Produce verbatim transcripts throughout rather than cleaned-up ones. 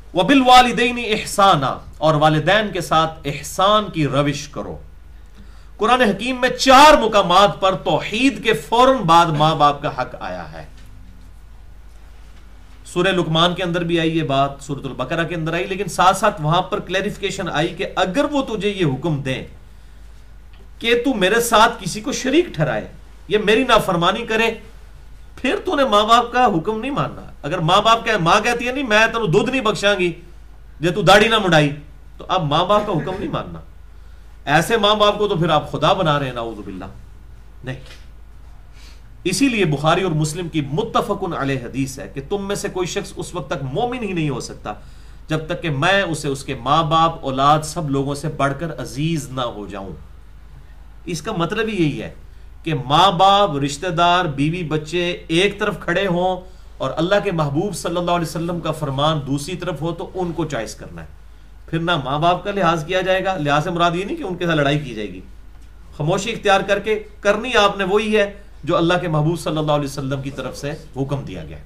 وَبِالْوَالِدَيْنِ اِحْسَانًا، اور والدین کے ساتھ احسان کی روش کرو۔ قرآن حکیم میں چار مقامات پر توحید کے فوراً بعد ماں باپ کا حق آیا ہے۔ سورہ لقمان کے اندر بھی آئی یہ بات، سورۃ البقرہ کے اندر آئی، لیکن ساتھ ساتھ وہاں پر کلیریفیکیشن آئی کہ اگر وہ تجھے یہ حکم دیں کہ تو میرے ساتھ کسی کو شریک ٹھہرائے، یہ میری نافرمانی کرے، پھر تو نے ماں باپ کا حکم نہیں ماننا۔ اگر ماں باپ کہ ماں کہتی ہے نہیں میں تینوں دودھ نہیں بخشاں گی جے تو داڑھی نہ مڑائی، تو اب ماں باپ کا حکم نہیں ماننا۔ ایسے ماں باپ کو تو پھر آپ خدا بنا رہے ہیں، نعوذ باللہ۔ نہیں، اسی لیے بخاری اور مسلم کی متفقن علیہ حدیث ہے کہ تم میں سے کوئی شخص اس وقت تک مومن ہی نہیں ہو سکتا جب تک کہ میں اسے اس کے ماں باپ، اولاد، سب لوگوں سے بڑھ کر عزیز نہ ہو جاؤں۔ اس کا مطلب ہی یہی ہے کہ ماں باپ، رشتہ دار، بیوی بچے ایک طرف کھڑے ہوں اور اللہ کے محبوب صلی اللہ علیہ وسلم کا فرمان دوسری طرف ہو تو ان کو چوائس کرنا ہے۔ پھر نہ ماں باپ کا لحاظ کیا جائے گا، لحاظ سے مراد یہ نہیں کہ ان کے ساتھ لڑائی کی جائے گی، خاموشی اختیار کر کے کرنی آپ نے وہی ہے جو اللہ کے محبوب صلی اللہ علیہ وسلم کی طرف سے حکم دیا گیا ہے۔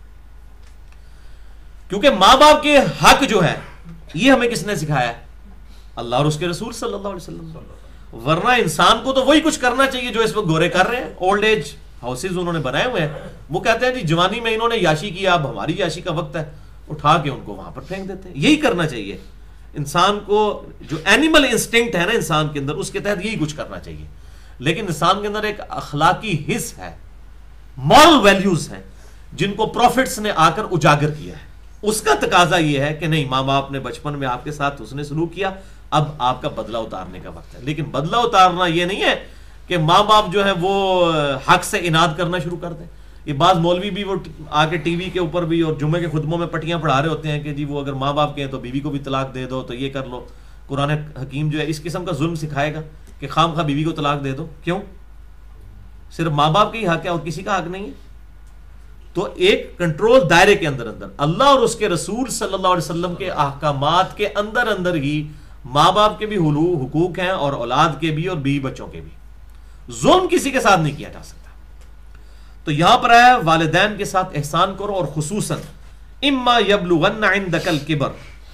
کیونکہ ماں باپ کے حق جو ہے یہ ہمیں کس نے سکھایا ہے؟ اللہ اور اس کے رسول صلی اللہ علیہ وسلم۔ ورنہ انسان کو تو وہی کچھ کرنا چاہیے جو اس وقت گورے کر رہے ہیں، اولڈ ایج ہاؤسز انہوں نے بنائے ہوئے ہیں، وہ کہتے ہیں جی جوانی میں انہوں نے یاشی کیا، اب ہماری یاشی کا وقت ہے، اٹھا کے ان کو وہاں پر پھینک دیتے ہیں۔ یہی کرنا چاہیے انسان کو، جو اینیمل انسٹنکٹ ہے نا انسان کے اندر، اس کے تحت یہی کچھ کرنا چاہیے۔ لیکن انسان کے اندر ایک اخلاقی حص ہے، مورل ویلیوز ہیں جن کو پروفٹس نے آ کر اجاگر کیا ہے۔ اس کا تقاضا یہ ہے کہ نہیں، ماں باپ نے بچپن میں آپ کے ساتھ حسن سلوک کیا، اب آپ کا بدلہ اتارنے کا وقت ہے۔ لیکن بدلہ اتارنا یہ نہیں ہے کہ ماں باپ جو ہے وہ حق سے اناد کرنا شروع کر دیں۔ یہ بعض مولوی بھی وہ آ کے ٹی وی کے اوپر بھی اور جمعے کے خطبوں میں پٹیاں پڑھا رہے ہوتے ہیں کہ جی وہ اگر ماں باپ کے ہیں تو بیوی کو بھی طلاق دے دو، تو یہ کر لو۔ قرآن حکیم جو ہے اس قسم کا ظلم سکھائے گا کہ خام خواہ بیوی کو طلاق دے دو۔ کیوں؟ صرف ماں باپ کا ہی حق ہے اور کسی کا حق نہیں ہے؟ تو ایک کنٹرول دائرے کے اندر اندر اللہ اور اس کے رسول صلی اللہ علیہ وسلم کے احکامات کے اندر اندر ہی ماں باپ کے بھی حقوق ہیں اور اولاد کے بھی اور بیوی بچوں کے بھی۔ ظلم کسی کے ساتھ نہیں کیا جا سکتا۔ تو یہاں پر ہے والدین کے ساتھ احسان کرو، اور خصوصاً اما یبلغن عندک الکبر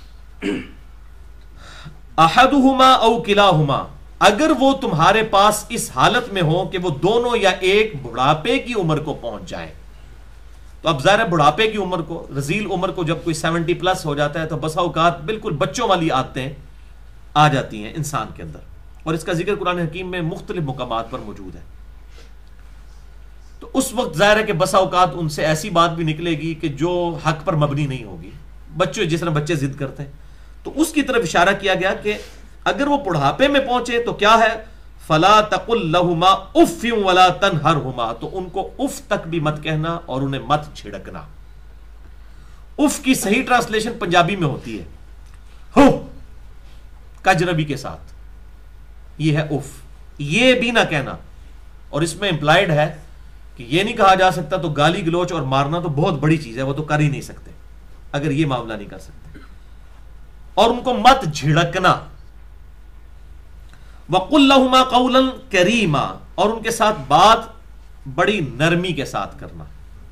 احدہما او کلاہما، اگر وہ تمہارے پاس اس حالت میں ہو کہ وہ دونوں یا ایک بڑھاپے کی عمر کو پہنچ جائے۔ تو اب ظاہر ہے بڑھاپے کی عمر کو، رذیل عمر کو جب کوئی سیونٹی پلس ہو جاتا ہے تو بسا اوقات بالکل بچوں والی عادتیں آ جاتی ہیں انسان کے اندر، اور اس کا ذکر قرآن حکیم میں مختلف مقامات پر موجود ہے۔ تو اس وقت ظاہر ہے کہ بسا اوقات ان سے ایسی بات بھی نکلے گی کہ جو حق پر مبنی نہیں ہوگی، بچے جس طرح بچے ضد کرتے ہیں۔ تو اس کی طرف اشارہ کیا گیا کہ اگر وہ بڑھاپے میں پہنچے تو کیا ہے، فلا تقل لہما اف ولا تنہرہما، تو ان کو اف تک بھی مت کہنا اور انہیں مت چھڑکنا۔ اف کی صحیح ٹرانسلیشن پنجابی میں ہوتی ہے ہو، کجربی کے ساتھ، یہ ہے اف، یہ بھی نہ کہنا۔ اور اس میں امپلائڈ ہے کہ یہ نہیں کہا جا سکتا تو گالی گلوچ اور مارنا تو بہت بڑی چیز ہے، وہ تو کر ہی نہیں سکتے اگر یہ معاملہ نہیں کر سکتے۔ اور ان کو مت جھڑکنا۔ وَقُلْ لَهُمَا قَوْلًا كَرِيمًا، اور ان کے ساتھ بات بڑی نرمی کے ساتھ کرنا۔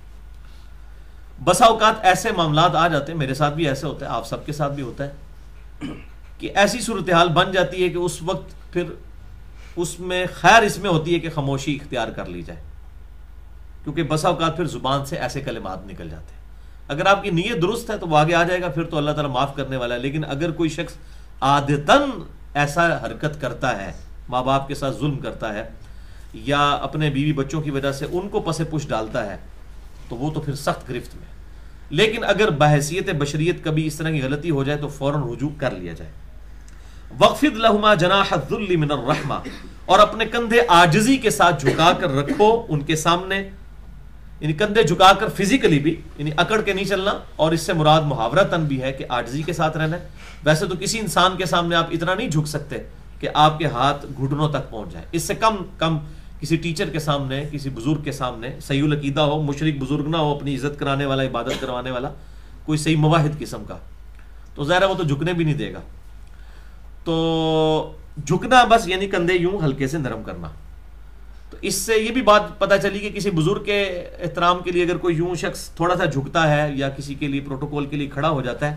بسا اوقات ایسے معاملات آ جاتے ہیں، میرے ساتھ بھی ایسے ہوتا ہے، آپ سب کے ساتھ بھی ہوتا ہے، کہ ایسی صورتحال بن جاتی ہے کہ اس وقت پھر اس میں خیر اس میں ہوتی ہے کہ خاموشی اختیار کر لی جائے، کیونکہ بسا اوقات پھر زبان سے ایسے کلمات نکل جاتے ہیں۔ اگر آپ کی نیت درست ہے تو وہ آگے آ جائے گا، پھر تو اللہ تعالیٰ معاف کرنے والا ہے۔ لیکن اگر کوئی شخص عادتاً ایسا حرکت کرتا ہے، ماں باپ کے ساتھ ظلم کرتا ہے، یا اپنے بیوی بچوں کی وجہ سے ان کو پس پش ڈالتا ہے، تو وہ تو پھر سخت گرفت میں۔ لیکن اگر بحیثیت بشریت کبھی اس طرح کی غلطی ہو جائے تو فوراً رجوع کر لیا جائے۔ وَاخْفِضْ لَهُمَا جَنَاحَ الذُّلِّ مِنَ الرَّحْمَةِ، اور اپنے کندھے عاجزی کے ساتھ جھکا کر رکھو ان کے سامنے، یعنی کندھے جھکا کر فزیکلی بھی، یعنی اکڑ کے نہیں چلنا، اور اس سے مراد محاورتاً بھی ہے کہ عاجزی کے ساتھ رہنا ہے۔ ویسے تو کسی انسان کے سامنے آپ اتنا نہیں جھک سکتے کہ آپ کے ہاتھ گھٹنوں تک پہنچ جائیں، اس سے کم کم کسی ٹیچر کے سامنے، کسی بزرگ کے سامنے، صحیح العقیدہ ہو، مشرک بزرگ نہ ہو، اپنی عزت کرانے والا، عبادت کروانے والا، کوئی صحیح موحد قسم کا، تو ظاہر ہے وہ تو جھکنے بھی نہیں دے گا۔ تو جھکنا بس یعنی کندھے یوں ہلکے سے نرم کرنا۔ تو اس سے یہ بھی بات پتہ چلی کہ کسی بزرگ کے احترام کے لیے اگر کوئی یوں شخص تھوڑا سا جھکتا ہے یا کسی کے لیے پروٹوکول کے لیے کھڑا ہو جاتا ہے،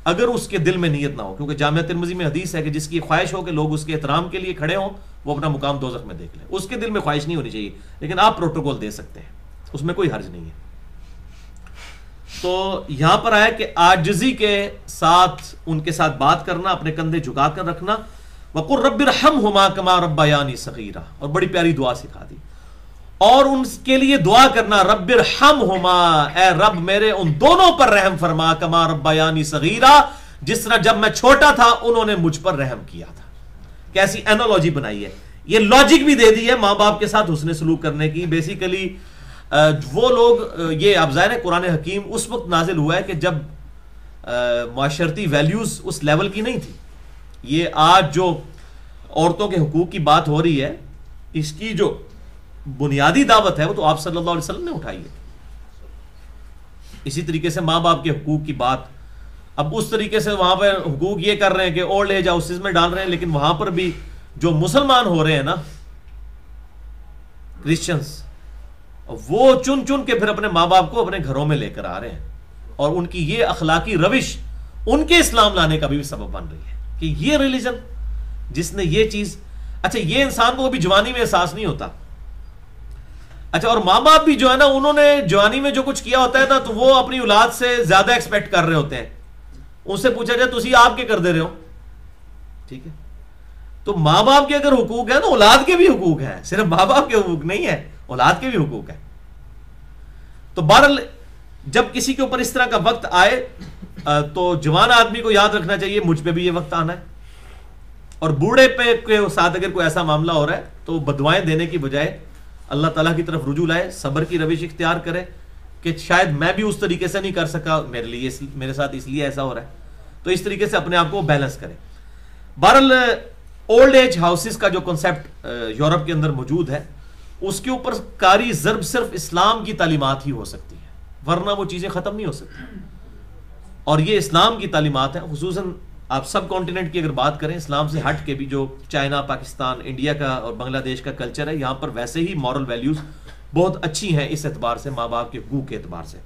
اگر اس کے دل میں نیت نہ ہو، کیونکہ جامعہ ترمذی میں حدیث ہے کہ جس کی خواہش ہو کہ لوگ اس کے احترام کے لیے کھڑے ہوں وہ اپنا مقام دوزخ میں دیکھ لیں، اس کے دل میں خواہش نہیں ہونی چاہیے، لیکن آپ پروٹوکول دے سکتے ہیں، اس میں کوئی حرج نہیں ہے۔ تو یہاں پر آیا کہ عاجزی کے ساتھ ان کے ساتھ بات کرنا، اپنے کندھے جھکا کر رکھنا، وَقُلْ رَبِّ ارْحَمْهُمَا كَمَا رَبَّيَانِي صَغِيرًا، اور بڑی پیاری دعا سکھا دی، اور ان کے لیے دعا کرنا رب ارحمہما، اے رب میرے ان دونوں پر رحم فرما، کما ربیانی صغیرا، جس طرح جب میں چھوٹا تھا انہوں نے مجھ پر رحم کیا تھا۔ کیسی اینالوجی بنائی ہے، یہ لاجک بھی دے دی ہے ماں باپ کے ساتھ حسن سلوک کرنے کی۔ بیسیکلی وہ لوگ، یہ اب ظاہر ہے قرآن حکیم اس وقت نازل ہوا ہے کہ جب معاشرتی ویلیوز اس لیول کی نہیں تھی۔ یہ آج جو عورتوں کے حقوق کی بات ہو رہی ہے، اس کی جو بنیادی دعوت ہے وہ تو آپ صلی اللہ علیہ وسلم نے اٹھائی ہے۔ اسی طریقے سے ماں باپ کے حقوق کی بات، اب اس طریقے سے وہاں پہ حقوق یہ کر رہے ہیں کہ اولڈ ایج ہاؤسز میں ڈال رہے ہیں، لیکن وہاں پر بھی جو مسلمان ہو رہے ہیں نا، کرسچنز، وہ چن چن کے پھر اپنے ماں باپ کو اپنے گھروں میں لے کر آ رہے ہیں، اور ان کی یہ اخلاقی روش ان کے اسلام لانے کا بھی سبب بن رہی ہے کہ یہ ریلیجن جس نے یہ چیز، اچھا یہ انسان کو ابھی جوانی میں احساس نہیں ہوتا، اچھا، اور ماں باپ بھی جو ہے نا انہوں نے جوانی میں جو کچھ کیا ہوتا ہے نا تو وہ اپنی اولاد سے زیادہ ایکسپیکٹ کر رہے ہوتے ہیں۔ ان سے پوچھا جائے تسی آپ کے کر دے رہے ہو، ٹھیک ہے، تو ماں باپ کے اگر حقوق ہیں تو اولاد کے بھی حقوق ہیں، صرف ماں باپ کے حقوق نہیں ہے، اولاد کے بھی حقوق ہیں۔ تو بہرحال جب کسی کے اوپر اس طرح کا وقت آئے تو جوان آدمی کو یاد رکھنا چاہیے مجھ پہ بھی یہ وقت آنا ہے، اور بوڑھے پہ کے ساتھ اگر کوئی ایسا معاملہ ہو رہا ہے تو بدوائیں دینے کی بجائے اللہ تعالیٰ کی طرف رجوع لائے، صبر کی روش اختیار کرے کہ شاید میں بھی اس طریقے سے نہیں کر سکا، میرے لیے میرے ساتھ اس لیے ایسا ہو رہا ہے، تو اس طریقے سے اپنے آپ کو بیلنس کرے۔ بہرحال اولڈ ایج ہاؤسز کا جو کنسیپٹ یورپ کے اندر موجود ہے، اس کے اوپر کاری ضرب صرف اسلام کی تعلیمات ہی ہو سکتی ہے، ورنہ وہ چیزیں ختم نہیں ہو سکتی، اور یہ اسلام کی تعلیمات ہیں۔ خصوصاً آپ سب کانٹیننٹ کی اگر بات کریں، اسلام سے ہٹ کے بھی جو چائنا، پاکستان، انڈیا کا اور بنگلہ دیش کا کلچر ہے، یہاں پر ویسے ہی مورل ویلیوز بہت اچھی ہیں اس اعتبار سے، ماں باپ کے حقوق کے اعتبار سے۔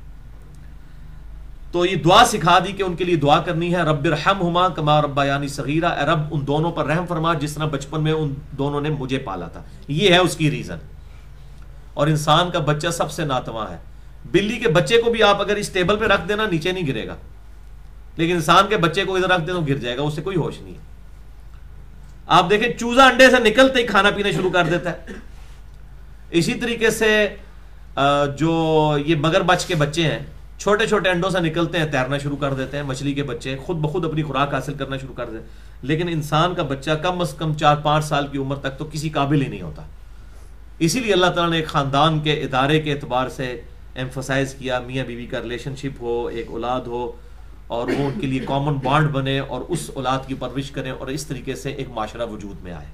تو یہ دعا سکھا دی کہ ان کے لیے دعا کرنی ہے، رب ارحمہما کما ربیانی صغیرا، اے رب ان دونوں پر رحم فرما جس طرح بچپن میں ان دونوں نے مجھے پالا تھا۔ یہ ہے اس کی ریزن۔ اور انسان کا بچہ سب سے ناتواں ہے، بلی کے بچے کو بھی آپ اگر اس ٹیبل پہ رکھ دینا نیچے نہیں گرے گا، لیکن انسان کے بچے کو ادھر رکھ دیں تو گر جائے گا، اس سے کوئی ہوش نہیں ہے۔ آپ دیکھیں چوزا انڈے سے نکلتے ہی کھانا پینا شروع کر دیتا ہے۔ اسی طریقے سے جو یہ مگر بچ کے بچے ہیں، چھوٹے چھوٹے انڈوں سے نکلتے ہیں، تیرنا شروع کر دیتے ہیں، مچھلی کے بچے خود بخود اپنی خوراک حاصل کرنا شروع کر دیتے ہیں، لیکن انسان کا بچہ کم از کم چار پانچ سال کی عمر تک تو کسی قابل ہی نہیں ہوتا۔ اسی لیے اللہ تعالیٰ نے ایک خاندان کے ادارے کے اعتبار سے ایمفسائز کیا، میاں بیوی کا ریلیشن شپ ہو، ایک اولاد ہو، اور وہ ان کے لیے کامن بانڈ بنے اور اس اولاد کی پرورش کریں، اور اس طریقے سے ایک معاشرہ وجود میں آئے۔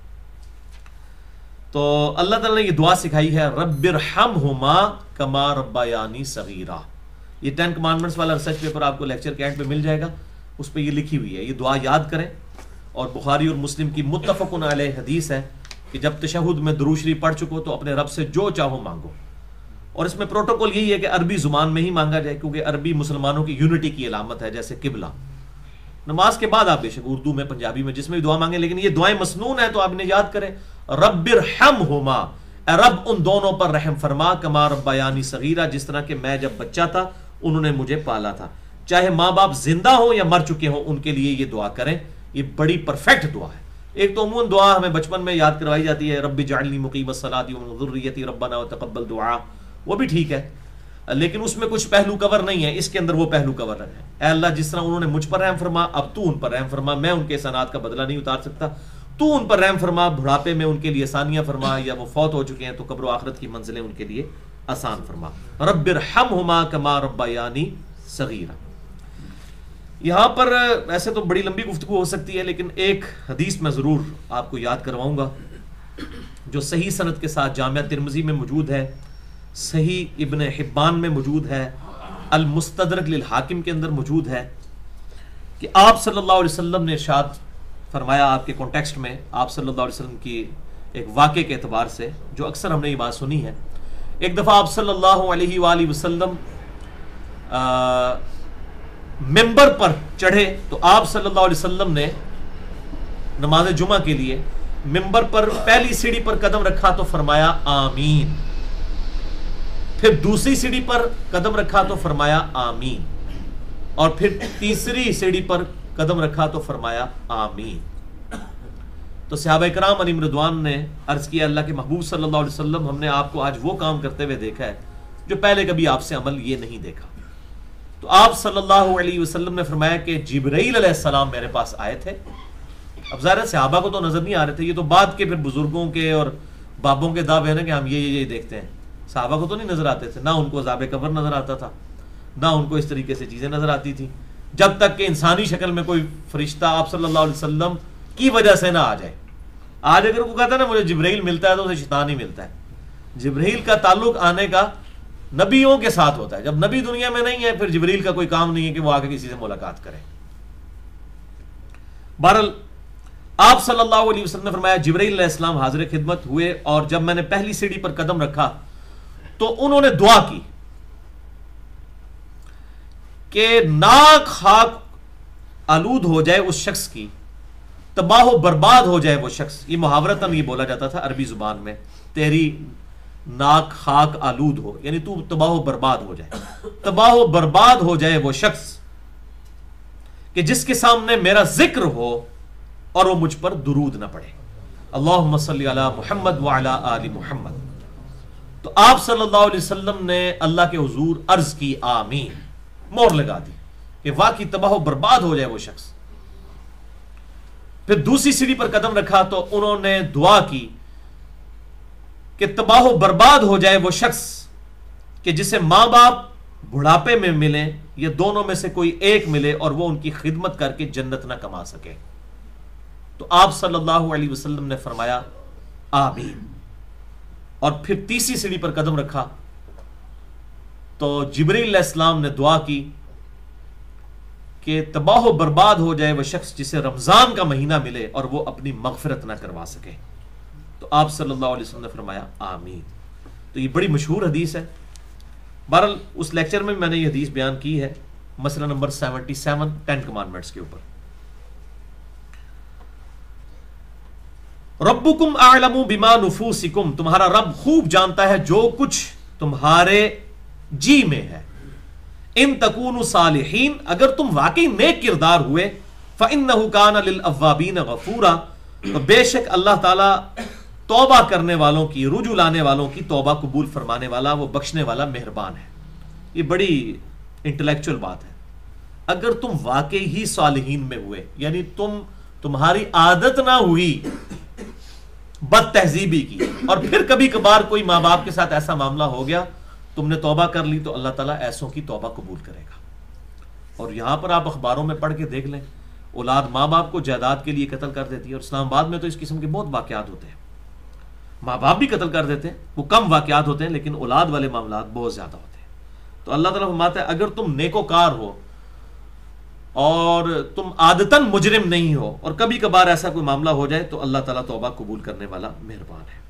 تو اللہ تعالیٰ نے یہ دعا سکھائی ہے، رب ارحمہما کما ربیانی صغیرا۔ یہ ٹین کمانڈمنٹس والا ریسرچ پیپر آپ کو لیکچر کے اینڈ پہ مل جائے گا، اس پہ یہ لکھی ہوئی ہے، یہ دعا یاد کریں۔ اور بخاری اور مسلم کی متفق علیہ حدیث ہے کہ جب تشہد میں درود شریف پڑھ چکو تو اپنے رب سے جو چاہو مانگو، اور اس میں پروٹوکول یہی ہے کہ عربی زبان میں ہی مانگا جائے، کیونکہ عربی مسلمانوں کی یونٹی کی علامت ہے، جیسے قبلہ۔ نماز کے بعد آپ بے شک اردو میں، پنجابی میں، جس میں بھی دعا مانگیں، لیکن یہ دعائیں مسنون ہیں تو آپ انہیں یاد کریں، رب ارحمہما، اے رب ان دونوں پر رحم فرما، کما ربیانی صغیرا، جس طرح کہ میں جب بچہ تھا انہوں نے مجھے پالا تھا۔ چاہے ماں باپ زندہ ہوں یا مر چکے ہوں، ان کے لیے یہ دعا کریں، یہ بڑی پرفیکٹ دعا ہے۔ ایک تو عموماً دعا ہمیں بچپن میں یاد کروائی جاتی ہے، رب اجعلنی مقیم الصلاۃ ومن ذریتی ربنا وتقبل دعا، وہ بھی ٹھیک ہے، لیکن اس میں کچھ پہلو کور نہیں ہے، اس کے اندر وہ پہلو کور ہے، اے اللہ جس طرح انہوں نے مجھ پر رحم فرما، اب تو ان پر رحم فرما، میں ان کے احسانات کا بدلہ نہیں اتار سکتا، تو ان پر رحم فرما، بڑھاپے میں ان کے لیے آسانیاں فرما، یا وہ فوت ہو چکے ہیں تو قبر و آخرت کی منزلیں ان کے لیے آسان فرما، رب ارحمہما کما ربیانی صغیرا۔ یہاں پر ایسے تو بڑی لمبی گفتگو ہو سکتی ہے، لیکن ایک حدیث میں ضرور آپ کو یاد کرواؤں گا جو صحیح سند کے ساتھ جامعہ ترمذی میں موجود ہے، صحیح ابن حبان میں موجود ہے، المستدرک للحاکم کے اندر موجود ہے، کہ آپ صلی اللہ علیہ وسلم نے ارشاد فرمایا، آپ کے کانٹیکسٹ میں آپ صلی اللہ علیہ وسلم کی ایک واقعے کے اعتبار سے جو اکثر ہم نے یہ بات سنی ہے۔ ایک دفعہ آپ صلی اللہ علیہ وآلہ وسلم ممبر پر چڑھے تو آپ صلی اللہ علیہ وسلم نے نماز جمعہ کے لیے ممبر پر پہلی سیڑھی پر قدم رکھا تو فرمایا آمین، پھر دوسری سیڑھی پر قدم رکھا تو فرمایا آمین، اور پھر تیسری سیڑھی پر قدم رکھا تو فرمایا آمین۔ تو صحابہ کرام علیہم رضوان نے عرض کیا اللہ کے محبوب صلی اللہ علیہ وسلم، ہم نے آپ کو آج وہ کام کرتے ہوئے دیکھا ہے جو پہلے کبھی آپ سے عمل یہ نہیں دیکھا۔ تو آپ صلی اللہ علیہ وسلم نے فرمایا کہ جبرائیل علیہ السلام میرے پاس آئے تھے۔ اب ظاہر ہے صحابہ کو تو نظر نہیں آ رہے تھے، یہ تو بعد کے پھر بزرگوں کے اور بابوں کے دعوے ہیں کہ ہم یہ یہ دیکھتے ہیں، صحابہ کو تو نہیں نظر آتے تھے، نہ ان کو عذاب قبر نظر آتا تھا، نہ ان کو اس طریقے سے چیزیں نظر آتی تھی، جب تک کہ انسانی شکل میں کوئی فرشتہ آپ صلی اللہ علیہ وسلم کی وجہ سے نہ آ جائے۔ آج اگر وہ کہتا ہے نا مجھے جبرائیل ملتا ہے تو اسے شیطان ہی ملتا ہے۔ جبرائیل کا تعلق آنے کا نبیوں کے ساتھ ہوتا ہے، جب نبی دنیا میں نہیں ہے پھر جبرائیل کا کوئی کام نہیں ہے کہ وہ آ کے کسی سے ملاقات کرے۔ بہرحال آپ صلی اللہ علیہ وسلم نے فرمایا جبرائیل علیہ السلام حاضر خدمت ہوئے، اور جب میں نے پہلی سیڑھی پر قدم رکھا تو انہوں نے دعا کی کہ ناک خاک آلود ہو جائے اس شخص کی، تباہ و برباد ہو جائے وہ شخص۔ یہ محاورتاً یہ بولا جاتا تھا عربی زبان میں، تیری ناک خاک آلود ہو، یعنی تو تباہ و برباد ہو جائے، تباہ و برباد ہو جائے وہ شخص کہ جس کے سامنے میرا ذکر ہو اور وہ مجھ پر درود نہ پڑے۔ اللہم صلی علی محمد وعلی آل محمد۔ تو آپ صلی اللہ علیہ وسلم نے اللہ کے حضور عرض کی آمین، مور لگا دی کہ واقعی تباہ و برباد ہو جائے وہ شخص۔ پھر دوسری سیڑھی پر قدم رکھا تو انہوں نے دعا کی کہ تباہ و برباد ہو جائے وہ شخص کہ جسے ماں باپ بڑھاپے میں ملے یا دونوں میں سے کوئی ایک ملے اور وہ ان کی خدمت کر کے جنت نہ کما سکے۔ تو آپ صلی اللہ علیہ وسلم نے فرمایا آمین، اور پھر تیسری سیڑھی پر قدم رکھا تو جبرائیل علیہ السلام نے دعا کی کہ تباہ و برباد ہو جائے وہ شخص جسے رمضان کا مہینہ ملے اور وہ اپنی مغفرت نہ کروا سکے۔ تو آپ صلی اللہ علیہ وسلم نے فرمایا آمین۔ تو یہ بڑی مشہور حدیث ہے۔ بہرحال اس لیکچر میں میں نے یہ حدیث بیان کی ہے، مسئلہ number seventy seven ten commandments کے اوپر۔ ربکم اعلم بما نفوسکم، تمہارا رب خوب جانتا ہے جو کچھ تمہارے جی میں ہے۔ ان تکونوا صالحین، اگر تم واقعی نیک کردار ہوئے، فإنہ کان للأوابین غفورا، تو بے شک اللہ تعالیٰ توبہ کرنے والوں کی، رجوع لانے والوں کی توبہ قبول فرمانے والا، وہ بخشنے والا مہربان ہے۔ یہ بڑی انٹلیکچوئل بات ہے۔ اگر تم واقعی ہی صالحین میں ہوئے، یعنی تم تمہاری عادت نہ ہوئی بد تہذیبی کی، اور پھر کبھی کبھار کوئی ماں باپ کے ساتھ ایسا معاملہ ہو گیا، تم نے توبہ کر لی، تو اللہ تعالیٰ ایسوں کی توبہ قبول کرے گا۔ اور یہاں پر آپ اخباروں میں پڑھ کے دیکھ لیں، اولاد ماں باپ کو جائیداد کے لیے قتل کر دیتی ہے، اور اسلام آباد میں تو اس قسم کے بہت واقعات ہوتے ہیں۔ ماں باپ بھی قتل کر دیتے ہیں، وہ کم واقعات ہوتے ہیں، لیکن اولاد والے معاملات بہت زیادہ ہوتے ہیں۔ تو اللہ تعالیٰ فرماتا ہے اگر تم نیکوکار ہو اور تم عادتاً مجرم نہیں ہو، اور کبھی کبھار ایسا کوئی معاملہ ہو جائے، تو اللہ تعالیٰ توبہ قبول کرنے والا مہربان ہے۔